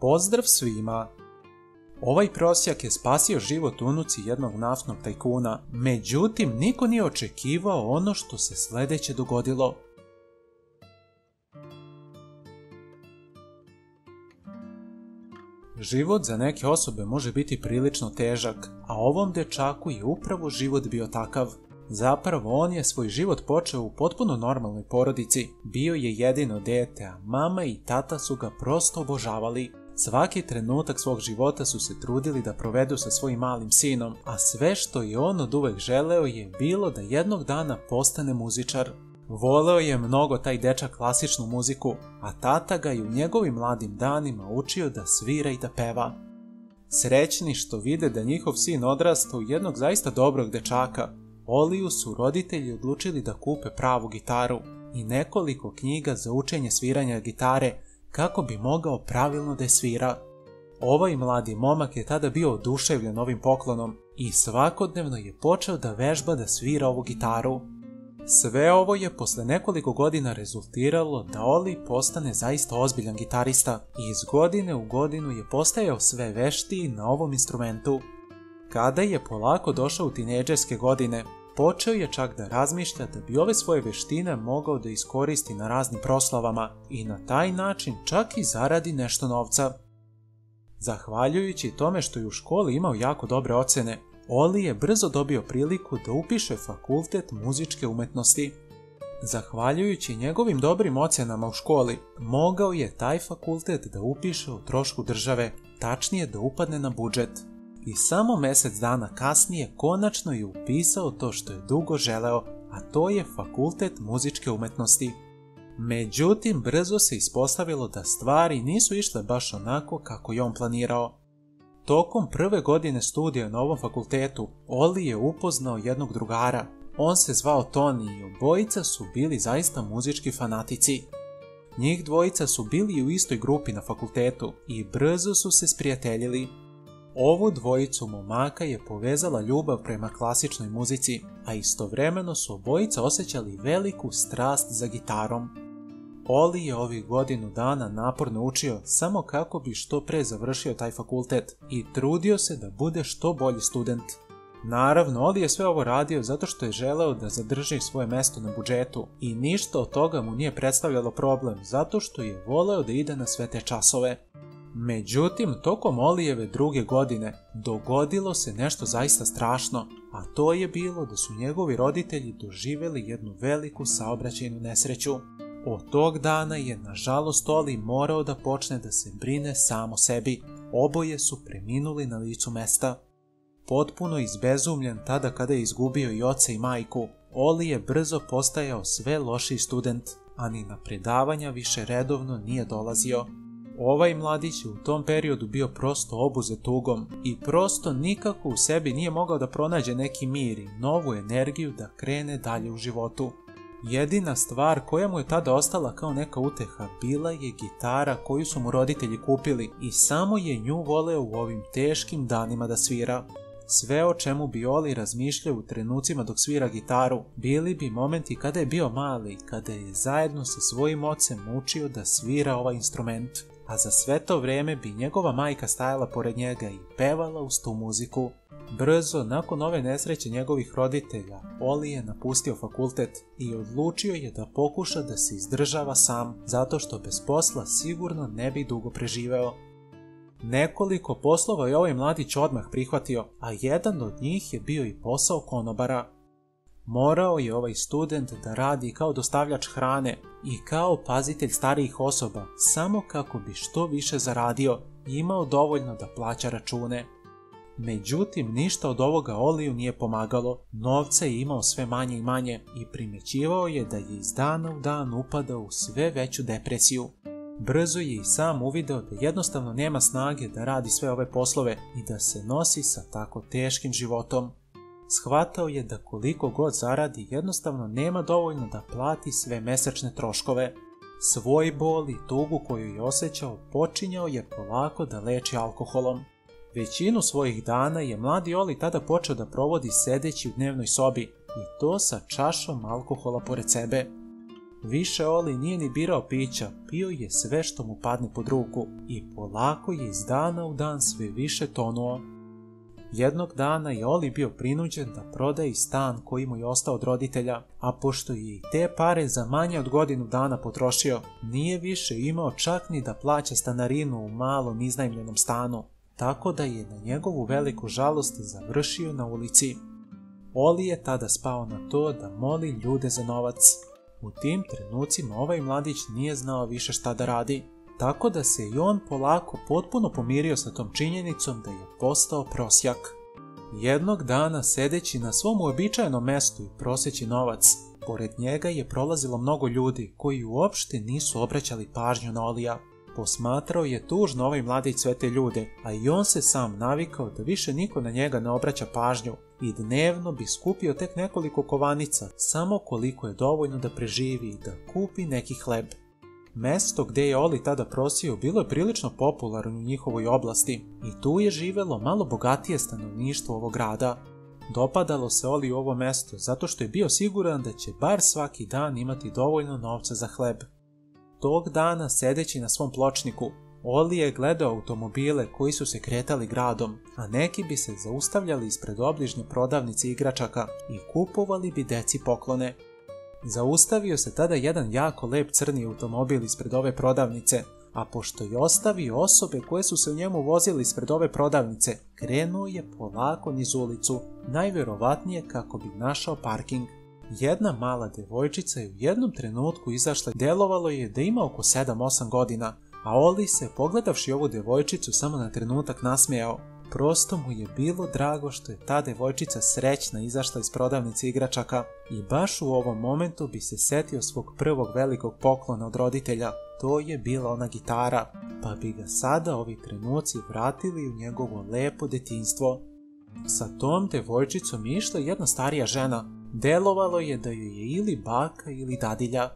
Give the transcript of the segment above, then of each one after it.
Pozdrav svima! Ovaj prosjak je spasio život unuci jednog naftnog tajkuna, međutim niko nije očekivao ono što se sledeće dogodilo. Život za neke osobe može biti prilično težak, a ovom dečaku je upravo život bio takav. Zapravo on je svoj život počeo u potpuno normalnoj porodici, bio je jedino dete, a mama i tata su ga prosto obožavali. Svaki trenutak svog života su se trudili da provedu sa svojim malim sinom, a sve što je on oduvek želeo je bilo da jednog dana postane muzičar. Voleo je mnogo taj dečak klasičnu muziku, a tata ga je u njegovim mladim danima učio da svira i da peva. Srećni što vide da njihov sin odrasta u jednog zaista dobrog dečaka, Oliju su roditelji odlučili da kupe pravu gitaru i nekoliko knjiga za učenje sviranja gitare kako bi mogao pravilno da je svira. Ovaj mladi momak je tada bio oduševljen ovim poklonom i svakodnevno je počeo da vežba da svira ovu gitaru. Sve ovo je posle nekoliko godina rezultiralo da Oli postane zaista ozbiljan gitarista i iz godine u godinu je postajao sve veštiji na ovom instrumentu. Kada je polako došao u tinejdžerske godine, počeo je čak da razmišlja da bi ove svoje veštine mogao da iskoristi na raznim proslavama i na taj način čak i zaradi nešto novca. Zahvaljujući tome što je u školi imao jako dobre ocene, Oli je brzo dobio priliku da upiše fakultet muzičke umetnosti. Zahvaljujući njegovim dobrim ocenama u školi, mogao je taj fakultet da upiše o trošku države, tačnije da upadne na budžet. I samo mesec dana kasnije konačno je upisao to što je dugo želeo, a to je fakultet muzičke umetnosti. Međutim, brzo se ispostavilo da stvari nisu išle baš onako kako je on planirao. Tokom prve godine studija na ovom fakultetu, Oli je upoznao jednog drugara. On se zvao Toni i obojica su bili zaista muzički fanatici. Njih dvojica su bili u istoj grupi na fakultetu i brzo su se sprijateljili. Ovu dvojicu momaka je povezala ljubav prema klasičnoj muzici, a istovremeno su obojica osjećali veliku strast za gitarom. Oli je ovih godinu dana naporno učio samo kako bi što pre završio taj fakultet i trudio se da bude što bolji student. Naravno, Oli je sve ovo radio zato što je želeo da zadrži svoje mesto na budžetu i ništa od toga mu nije predstavljalo problem zato što je voleo da ide na sve te časove. Međutim, tokom Olijeve druge godine dogodilo se nešto zaista strašno, a to je bilo da su njegovi roditelji doživjeli jednu veliku saobraćajnu nesreću. Od tog dana je, nažalost, Oli morao da počne da se brine sam o sebi. Oboje su preminuli na licu mesta. Potpuno izbezumljen tada kada je izgubio i oca i majku, Oli je brzo postajao sve lošiji student, a ni na predavanja više redovno nije dolazio. Ovaj mladić je u tom periodu bio prosto obuzet tugom i prosto nikako u sebi nije mogao da pronađe neki mir i novu energiju da krene dalje u životu. Jedina stvar koja mu je tada ostala kao neka uteha bila je gitara koju su mu roditelji kupili i samo je nju voleo u ovim teškim danima da svira. Sve o čemu bi Oli razmišljao u trenucima dok svira gitaru bili bi momenti kada je bio mali, kada je zajedno sa svojim ocem učio da svira ovaj instrument. A za sve to vreme bi njegova majka stajala pored njega i pevala uz tu muziku. Brzo, nakon ove nesreće njegovih roditelja, Oli je napustio fakultet i odlučio je da pokuša da se izdržava sam, zato što bez posla sigurno ne bi dugo preživeo. Nekoliko poslova je ovaj mladić odmah prihvatio, a jedan od njih je bio i posao konobara. Morao je ovaj student da radi kao dostavljač hrane i kao pazitelj starijih osoba, samo kako bi što više zaradio i imao dovoljno da plaća račune. Međutim, ništa od ovoga Oliju nije pomagalo, novca je imao sve manje i manje i primećivao je da je iz dana u dan upadao u sve veću depresiju. Brzo je i sam uvideo da jednostavno nema snage da radi sve ove poslove i da se nosi sa tako teškim životom. Shvatao je da koliko god zaradi jednostavno nema dovoljno da plati sve mesečne troškove. Svoj bol i tugu koju je osjećao počinjao je polako da leči alkoholom. Većinu svojih dana je mladi Oli tada počeo da provodi sedeći u dnevnoj sobi i to sa čašom alkohola pored sebe. Više Oli nije ni birao pića, pio je sve što mu padne pod ruku i polako je iz dana u dan sve više tonuo. Jednog dana je Oli bio prinuđen da prodaje stan koji mu je ostao od roditelja, a pošto je i te pare za manje od godinu dana potrošio, nije više imao čak ni da plaća stanarinu u malom iznajmljenom stanu, tako da je na njegovu veliku žalost završio na ulici. Oli je tada spao na to da moli ljude za novac. U tim trenucima ovaj mladić nije znao više šta da radi, tako da se i on polako potpuno pomirio sa tom činjenicom da je postao prosjak. Jednog dana, sedeći na svom uobičajenom mestu i proseći novac, pored njega je prolazilo mnogo ljudi koji uopšte nisu obraćali pažnju na Olija. Posmatrao je tužno ovaj mladić sve te ljude, a i on se sam navikao da više niko na njega ne obraća pažnju i dnevno bi skupio tek nekoliko kovanica, samo koliko je dovoljno da preživi i da kupi neki hleb. Mesto gde je Oli tada prosio bilo je prilično popularno u njihovoj oblasti i tu je živelo malo bogatije stanovništvo ovog grada. Dopadalo se Oli u ovo mesto zato što je bio siguran da će bar svaki dan imati dovoljno novca za hleb. Tog dana, sedeći na svom pločniku, Oli je gledao automobile koji su se kretali gradom, a neki bi se zaustavljali ispred obližnje prodavnice igračaka i kupovali bi deci poklone. Zaustavio se tada jedan jako lep crni automobil ispred ove prodavnice, a pošto je ostavio osobe koje su se u njemu vozili ispred ove prodavnice, krenuo je polako niz ulicu, najverovatnije kako bi našao parking. Jedna mala devojčica je u jednom trenutku izašla, delovalo je da ima oko 7-8 godina, a Oli se, pogledavši ovu devojčicu, samo na trenutak nasmejao. Prosto mu je bilo drago što je ta devojčica srećna izašla iz prodavnice igračaka i baš u ovom momentu bi se setio svog prvog velikog poklona od roditelja, to je bila ona gitara, pa bi ga sada ovi trenuci vratili u njegovo lepo detinjstvo. Sa tom devojčicom je išla jedna starija žena, delovalo je da joj je ili baka ili dadilja.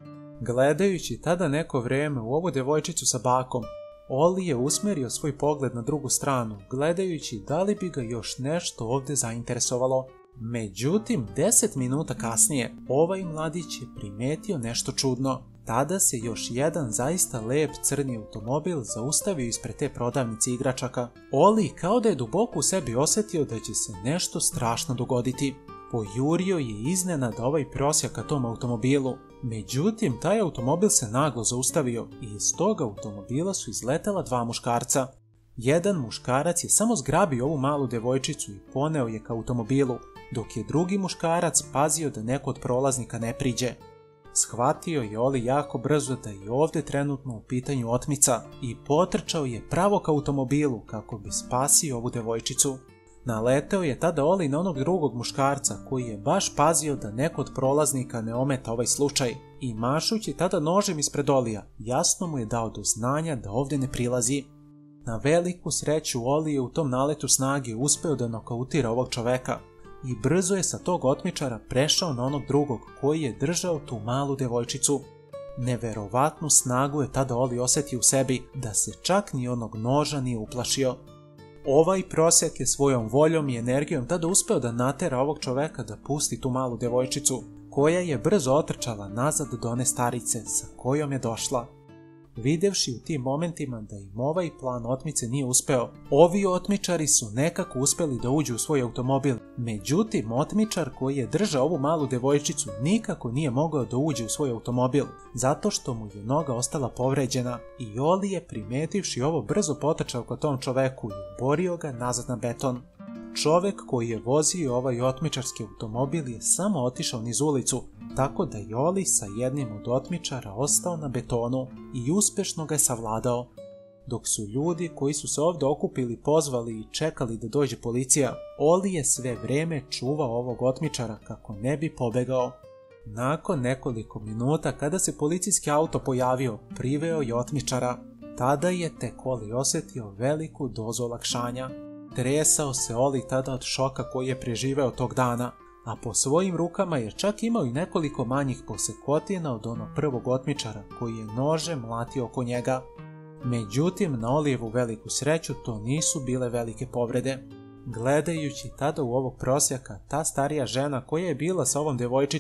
Gledajući tada neko vreme u ovu devojčicu sa bakom, Oli je usmerio svoj pogled na drugu stranu, gledajući da li bi ga još nešto ovde zainteresovalo. Međutim, 10 minuta kasnije, ovaj mladić je primetio nešto čudno. Tada se još jedan zaista lep crni automobil zaustavio ispred te prodavnice igračaka. Oli kao da je duboko u sebi osjetio da će se nešto strašno dogoditi. Pojurio je iznenada ovaj prosjak ka tom automobilu. Međutim, taj automobil se naglo zaustavio i iz tog automobila su izletela dva muškarca. Jedan muškarac je samo zgrabio ovu malu devojčicu i poneo je ka automobilu, dok je drugi muškarac pazio da neko od prolaznika ne priđe. Shvatio je Oli jako brzo da je ovde trenutno u pitanju otmica i potrčao je pravo ka automobilu kako bi spasio ovu devojčicu. Naleteo je tada Oli na onog drugog muškarca koji je baš pazio da neko od prolaznika ne ometa ovaj slučaj i mašući tada nožem ispred Olija, jasno mu je dao do znanja da ovde ne prilazi. Na veliku sreću Oli je u tom naletu snage uspeo da nokautira ovog čoveka i brzo je sa tog otmičara prešao na onog drugog koji je držao tu malu devojčicu. Neverovatnu snagu je tada Oli osjetio u sebi da se čak ni onog noža nije uplašio. Ovaj prosjak je svojom voljom i energijom tada uspeo da natera ovog čoveka da pusti tu malu devojčicu, koja je brzo otrčala nazad do one starice sa kojom je došla. Videvši u tim momentima da im ovaj plan otmice nije uspeo, ovi otmičari su nekako uspeli da uđu u svoj automobil. Međutim, otmičar koji je držao ovu malu devojčicu nikako nije mogao da uđe u svoj automobil, zato što mu je noga ostala povređena i Oli je, primetivši ovo, brzo potrčao ka tom čoveku i uborio ga nazad na beton. Čovek koji je vozio ovaj otmičarski automobil je samo otišao niz ulicu, tako da je Oli sa jednim od otmičara ostao na betonu i uspešno ga je savladao. Dok su ljudi koji su se ovde okupili pozvali i čekali da dođe policija, Oli je sve vreme čuvao ovog otmičara kako ne bi pobegao. Nakon nekoliko minuta, kada se policijski auto pojavio, priveo je otmičara. Tada je tek Oli osjetio veliku dozu olakšanja. Tresao se Oli tada od šoka koji je preživeo tog dana, a po svojim rukama je čak imao i nekoliko manjih posekotina od onog prvog otmičara koji je nožem mlatio oko njega. Međutim, na Olijevu veliku sreću to nisu bile velike povrede. Gledajući tada u ovog prosjaka, ta starija žena koja je bila sa ovom devojčicom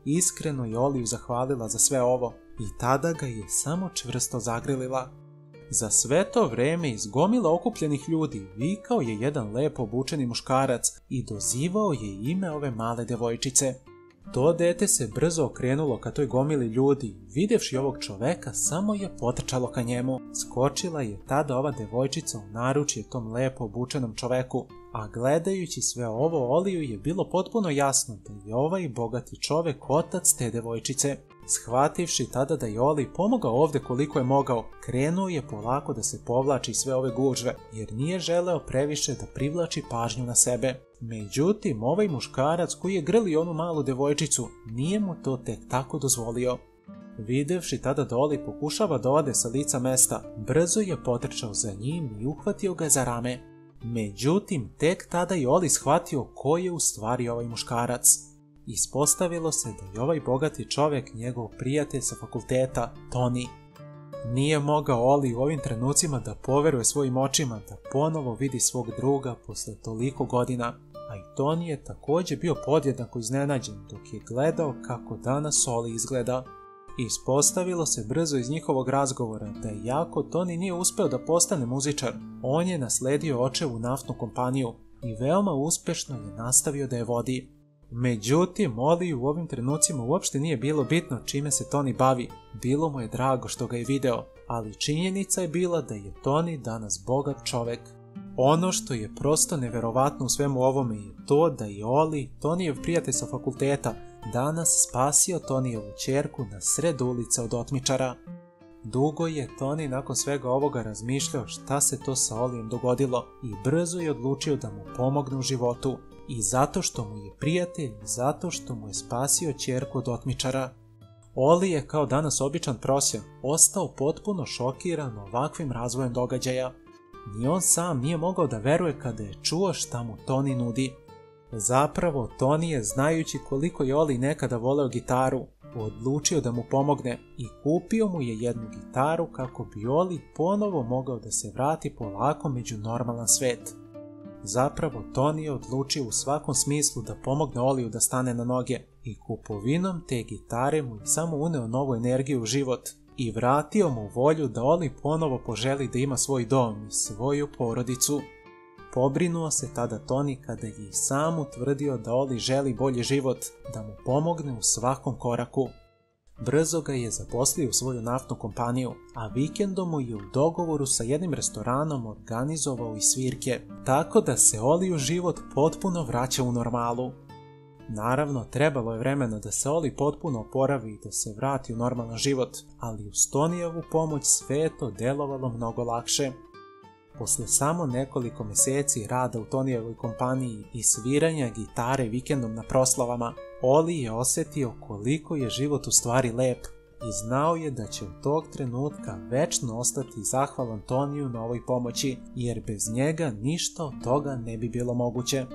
iskreno je Oliju zahvalila za sve ovo i tada ga je samo čvrsto zagrlila. Za sve to vreme iz gomila okupljenih ljudi vikao je jedan lepo obučeni muškarac i dozivao je ime ove male devojčice. To dete se brzo okrenulo ka toj gomili ljudi, videvši ovog čoveka samo je potrčalo ka njemu. Skočila je tada ova devojčica u naručje tom lepo obučenom čoveku, a gledajući sve ovo Oliju je bilo potpuno jasno da je ovaj bogati čovek otac te devojčice. Shvativši tada da je Oli pomogao ovde koliko je mogao, krenuo je polako da se povlači sve ove gužve, jer nije želeo previše da privlači pažnju na sebe. Međutim, ovaj muškarac koji je grlio onu malu devojčicu nije mu to tek tako dozvolio. Videvši tada da Oli pokušava da ode sa lica mesta, brzo je potrčao za njim i uhvatio ga za rame. Međutim, tek tada je Oli shvatio ko je u stvari ovaj muškarac. Ispostavilo se da je ovaj bogati čovek njegov prijatelj sa fakulteta, Toni. Nije mogao Oli u ovim trenucima da poveruje svojim očima da ponovo vidi svog druga posle toliko godina, a i Toni je takođe bio podjednako iznenađen dok je gledao kako danas Oli izgleda. Ispostavilo se brzo iz njihovog razgovora da iako Toni nije uspeo da postane muzičar, on je nasledio očevu naftnu kompaniju i veoma uspešno je nastavio da je vodi. Međutim, Oliju u ovim trenucima uopšte nije bilo bitno čime se Toni bavi, bilo mu je drago što ga je video, ali činjenica je bila da je Toni danas bogat čovek. Ono što je prosto neverovatno u svemu ovome je to da je Oli, Tonijev prijatelj sa fakulteta, danas spasio Tonijevu ćerku na sred ulice od otmičara. Dugo je Toni nakon svega ovoga razmišljao šta se to sa Olijem dogodilo i brzo je odlučio da mu pomogne u životu. I zato što mu je prijatelj, i zato što mu je spasio ćerku od otmičara. Oli je kao danas običan prosjak ostao potpuno šokiran ovakvim razvojem događaja. Ni on sam nije mogao da veruje kada je čuo šta mu Toni nudi. Zapravo, Toni je, znajući koliko je Oli nekada voleo gitaru, odlučio da mu pomogne i kupio mu je jednu gitaru kako bi Oli ponovo mogao da se vrati polako među normalan svet. Zapravo, Toni je odlučio u svakom smislu da pomogne Oliju da stane na noge i kupovinom te gitare mu je samo uneo novu energiju u život i vratio mu volju da Oli ponovo poželi da ima svoj dom i svoju porodicu. Pobrinuo se tada Toni kada je i sam utvrdio da Oli želi bolji život, da mu pomogne u svakom koraku. Brzo ga je zaposlio u svoju naftnu kompaniju, a vikendom mu je u dogovoru sa jednim restoranom organizovao i svirke, tako da se Oliju život potpuno vraća u normalu. Naravno, trebalo je vremena da se Oli potpuno oporavi i da se vrati u normalan život, ali uz Tonijevu pomoć sve je to delovalo mnogo lakše. Posle samo nekoliko meseci rada u Tonijevoj kompaniji i sviranja gitare vikendom na proslavama, Oli je osetio koliko je život u stvari lep i znao je da će od tog trenutka večno ostati zahvalan Toniju na ovoj pomoći, jer bez njega ništa od toga ne bi bilo moguće.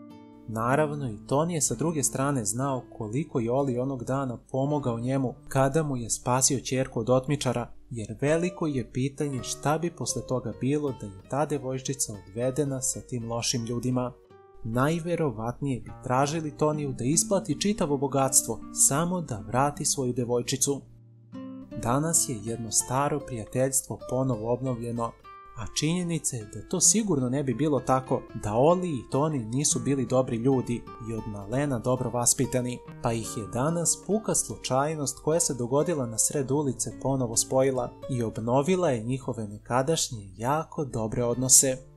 Naravno, i Toni je sa druge strane znao koliko je Oli onog dana pomogao njemu kada mu je spasio ćerku od otmičara, jer veliko je pitanje šta bi posle toga bilo da je ta devojčica odvedena sa tim lošim ljudima. Najverovatnije bi tražili Toniju da isplati čitavo bogatstvo samo da vrati svoju devojčicu. Danas je jedno staro prijateljstvo ponovo obnovljeno, a činjenica je da to sigurno ne bi bilo tako da Oli i Toni nisu bili dobri ljudi i od malena dobro vaspitani, pa ih je danas puka slučajnost koja se dogodila na sred ulice ponovo spojila i obnovila je njihove nekadašnje jako dobre odnose.